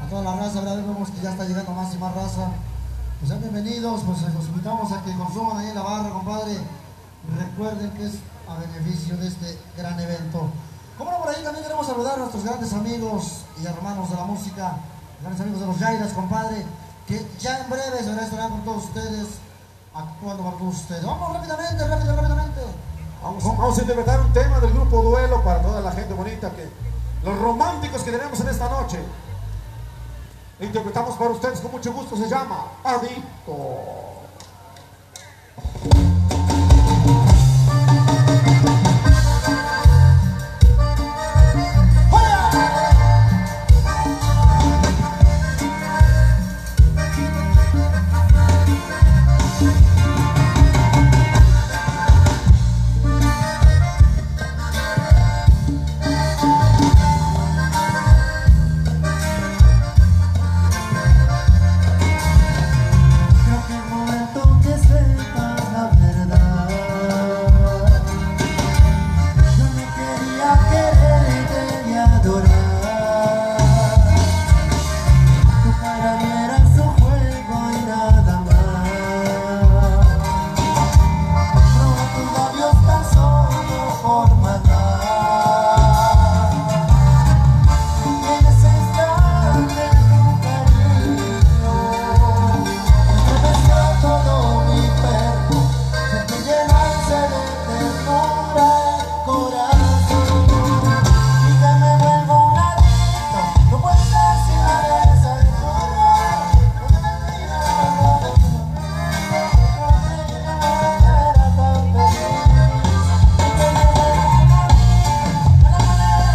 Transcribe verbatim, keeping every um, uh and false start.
toda la raza, ¿verdad? Vemos que ya está llegando más y más raza. Pues sean bienvenidos, pues los invitamos a que consuman ahí en la barra, compadre. Y recuerden que es a beneficio de este gran evento. Como no, por ahí también queremos saludar a nuestros grandes amigos y hermanos de la música, grandes amigos de los Yairas, compadre, que ya en breve se estarán con todos ustedes, actuando para todos ustedes. Vamos rápidamente, rápido, rápidamente. Vamos, vamos a interpretar un tema del grupo Duelo para toda la gente bonita, que los románticos que tenemos en esta noche. Interpretamos para ustedes con mucho gusto, se llama Adicto. Quererte y adorar.